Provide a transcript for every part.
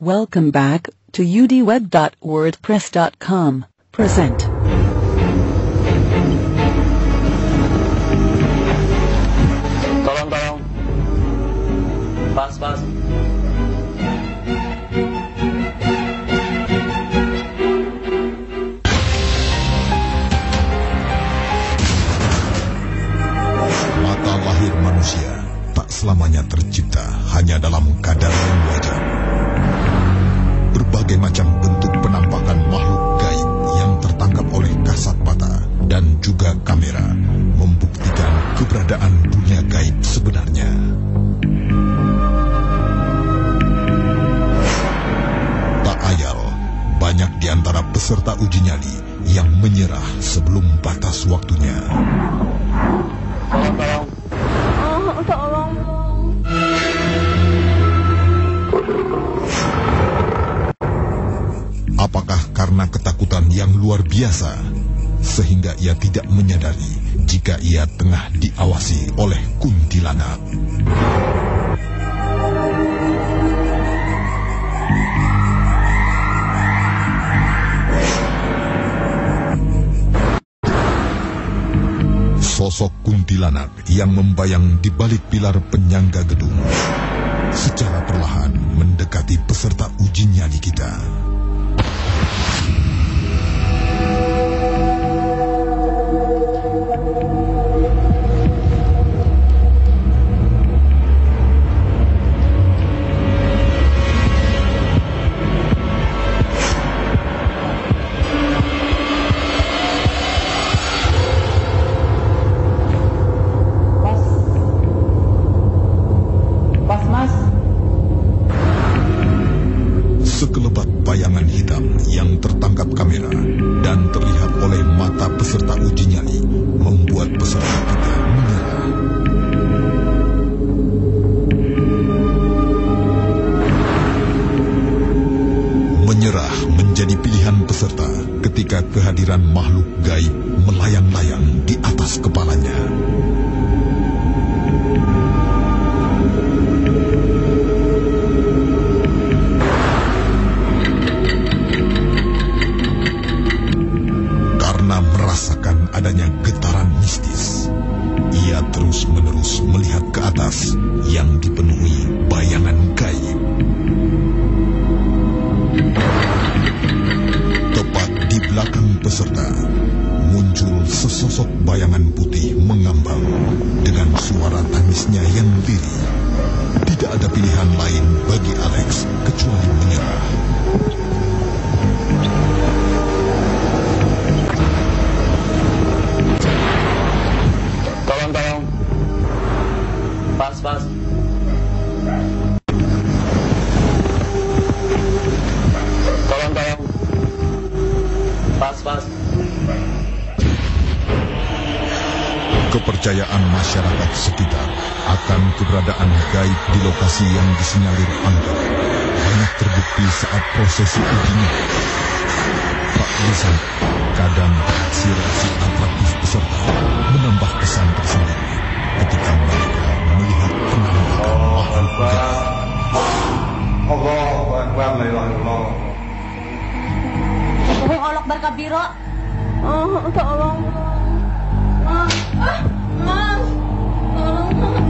Welcome back to udweb.wordpress.com. Present. Tolong. Pas. Mata lahir manusia tak selamanya tercipta hanya dalam kadar yang wajar. Berbagai macam bentuk penampakan makhluk gaib yang tertangkap oleh kasat mata dan juga kamera membuktikan keberadaan dunia gaib sebenarnya. Tak ayal, banyak di antara peserta uji nyali yang menyerah sebelum batas waktunya. Tolong. Apakah karena ketakutan yang luar biasa, sehingga ia tidak menyadari jika ia tengah diawasi oleh kuntilanak? Sosok kuntilanak yang membayang di balik pilar penyangga gedung secara perlahan mendekati peserta uji nyali kita. Sekelebat bayangan hitam yang tertangkap kamera dan terlihat oleh mata peserta uji nyali membuat peserta kita menyerah. Menyerah menjadi pilihan peserta ketika kehadiran makhluk gaib melayang-layang di atas kepalanya. Merasakan adanya getaran mistis, ia terus-menerus melihat ke atas yang dipenuhi bayangan gaib. Tepat di belakang peserta, muncul sesosok bayangan putih mengambang dengan suara tangisnya yang lirih. Tidak ada pilihan lain bagi Alex kecuali menyerah. Tolong. Pas. Tolong. Pas. Kepercayaan masyarakat sekitar akan keberadaan gaib di lokasi yang disinyalir angker banyak terbukti saat prosesi ujinya. Tak bisa, kadang reaksi atraktif peserta menambah kesan tersendiri ketika mereka melihat penampakan makhluk gaib. Allahu Akbar, la ilaha illallah. Allahu Akbar kabira. Tolong. Mas. Tolong.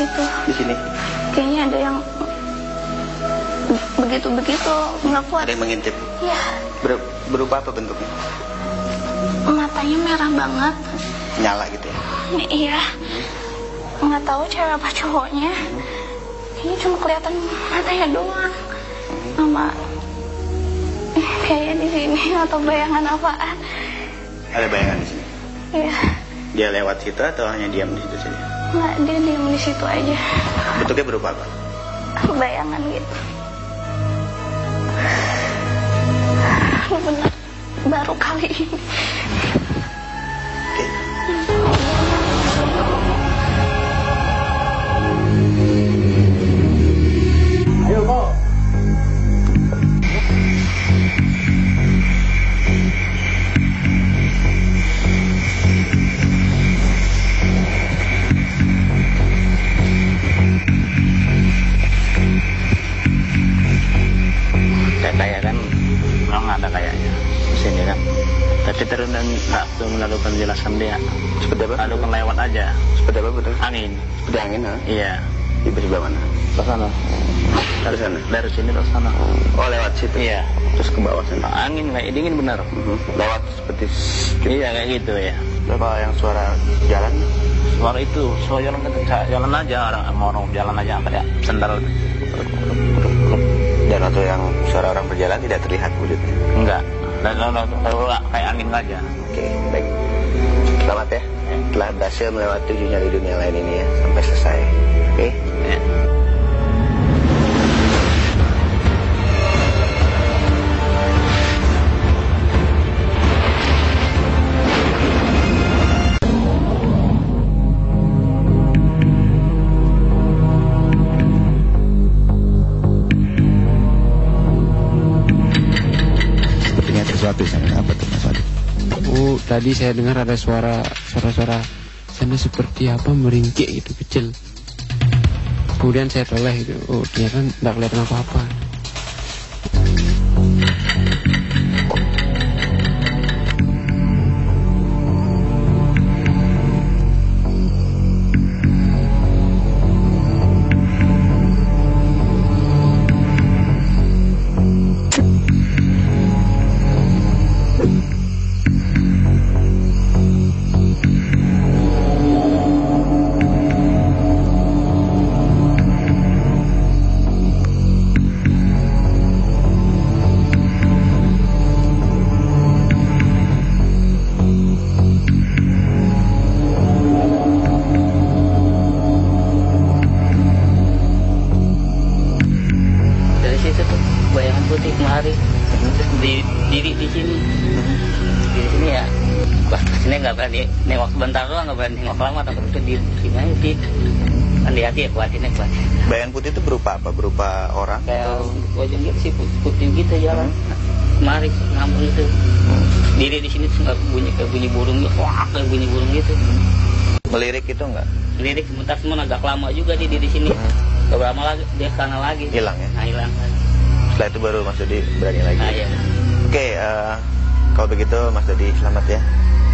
situ. Di sini. Kayaknya ada yang begitu nggak kuat. Ada yang mengintip. Iya. Berupa apa bentuknya? Matanya merah banget. Nyala gitu ya? Iya. Nggak tahu cewek apa cowoknya. Kayaknya cuma kelihatan matanya doang. Sama kayak di sini atau bayangan apaan? Ada bayangan di sini. Iya. Dia lewat situ atau hanya diam di situ saja? Nggak, dia diam di situ aja. Bentuknya berupa apa? Bayangan gitu. Benar, baru kali ini. Oke. Ayo kok. Kayak kan memang ada kayaknya di sini kan, tapi terus nggak tuh melakukan penjelasan dia. Seperti apa? Lalu kan lewat aja. Seperti apa betul? Angin. Seperti angin, ha? Iya. Di sebelah mana? Ke sana. Dari sana? Dari sini ke sana. Oh, lewat situ? Iya. Terus ke bawah sana? Angin kayak dingin benar. Lewat seperti... Iya kayak gitu ya. Berapa yang suara jalan? Suara itu, suara jalan aja orang jalan aja kayak sendal. Dan atau yang suara orang berjalan tidak terlihat wujudnya? Enggak. Lalu kayak angin aja. Oke, baik. Selamat ya. Telah berhasil melewati 7 nyali dunia lain ini ya, sampai selesai. Oke? Ya. Sepertinya sesuatu sana. Apa tuh Mas Wadi? Oh, tadi saya dengar ada suara sana seperti apa meringkik gitu kecil. Kemudian saya toleh gitu. Oh, ternyata tidak kelihatan apa-apa. Dari situ tuh bayangan putih kemari, terus diri di sini. Di sini ya, wah sini nggak berani nengok sebentar doang, nggak berani nengok lama, takut itu di sini aja sih. Kan di hati ya kuatinnya kuat. Bayangan putih itu berupa apa? Berupa orang? Kayak wajah gitu sih putih gitu jalan. Kemari ngambung itu. Diri di sini nggak bunyi kayak bunyi burung gitu, wah kayak bunyi burung gitu. Melirik itu enggak? Lirik sebentar semua agak lama juga di sini. Beberapa lama lagi dia sana lagi. Hilang ya? Nah hilang. Setelah itu baru Mas Dodi berani lagi. Nah iya. Oke, kalau begitu Mas Dodi selamat ya.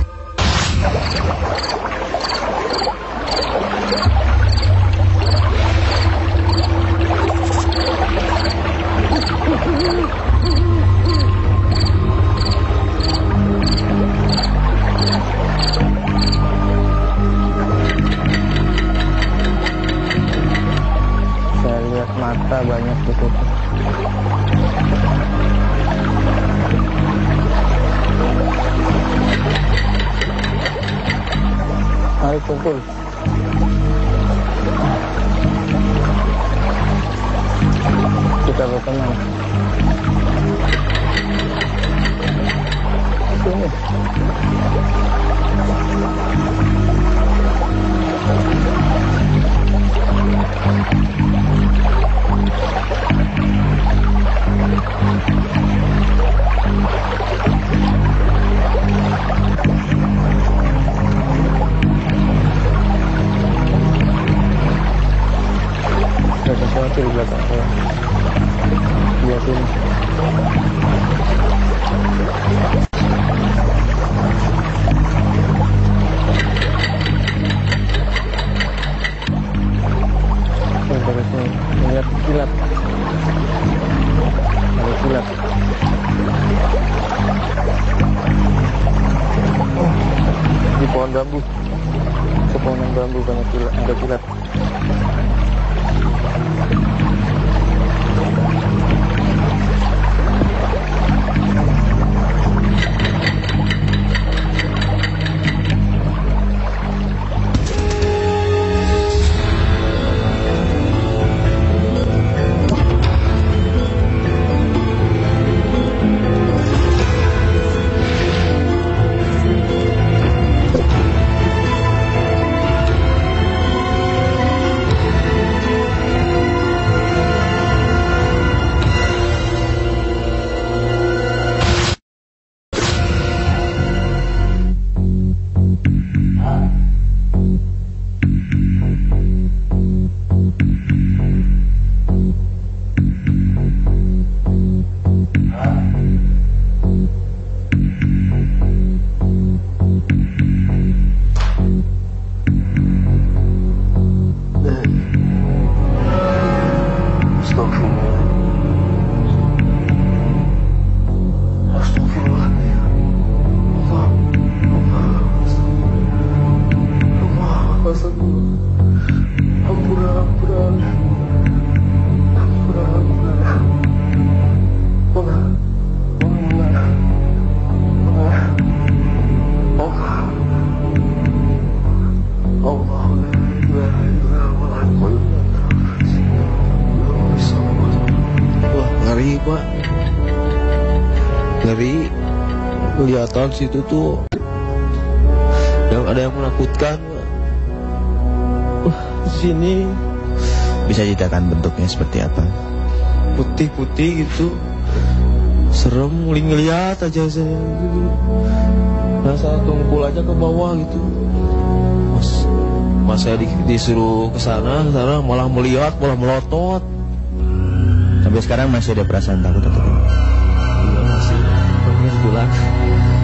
Saya lihat mata banyak ditutup. Mari kumpul. Kita berteman. Sini. Ada sesuatu di belakang saya. Lihat ini. Lihat kilat. Ada kilat. Di pohon bambu. Sepohonan bambu banyak kilat, ada kilat. Pak, ngeri. Kelihatan situ tuh yang ada yang menakutkan. Di sini Bisa ceritakan bentuknya seperti apa? putih-putih gitu, serem. Ngeliat aja saya gitu. Rasa tumpul aja ke bawah gitu. Mas saya disuruh ke sana malah melihat, malah melotot. Sampai sekarang masih ada perasaan takut atau tidak? Iya masih, pengen pulang.